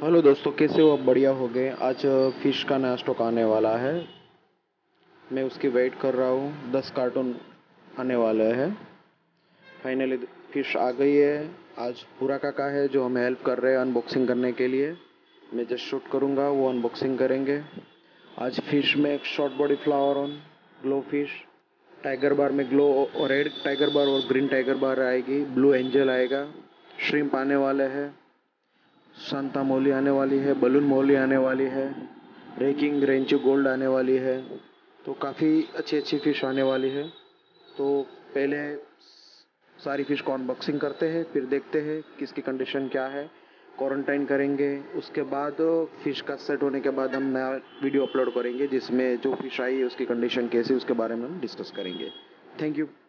Hello दोस्तों, कैसे हो? अब बढ़िया हो गए। आज फ़िश का नया स्टॉक आने वाला है। मैं उसकी वेट कर रहा हूँ। 10 कार्टून आने वाले हैं। फाइनली फ़िश आ गई है। आज पूरा काका है जो हमें हेल्प कर रहे हैं अनबॉक्सिंग करने के लिए। मैं जस्ट शूट करूँगा, वो अनबॉक्सिंग करेंगे। आज फ़िश में एक short body flower on glow fish, tiger bar में ग्लो और रेड टाइगर बार और ग्रीन टाइगर बार आएगी, ब्लू एंजल आएगा, श्रिम्प आने वाले हैं, सांता मोली आने वाली है, बलून मोली आने वाली है, रेकिंग रेंचो गोल्ड आने वाली है। तो काफ़ी अच्छी अच्छी फ़िश आने वाली है। तो पहले सारी फ़िश को अनबॉक्सिंग करते हैं, फिर देखते हैं किसकी कंडीशन क्या है। क्वारंटाइन करेंगे। उसके बाद फ़िश का सेट होने के बाद हम नया वीडियो अपलोड करेंगे जिसमें जो फ़िश आई है उसकी कंडीशन कैसी है उसके बारे में हम डिस्कस करेंगे। Thank you.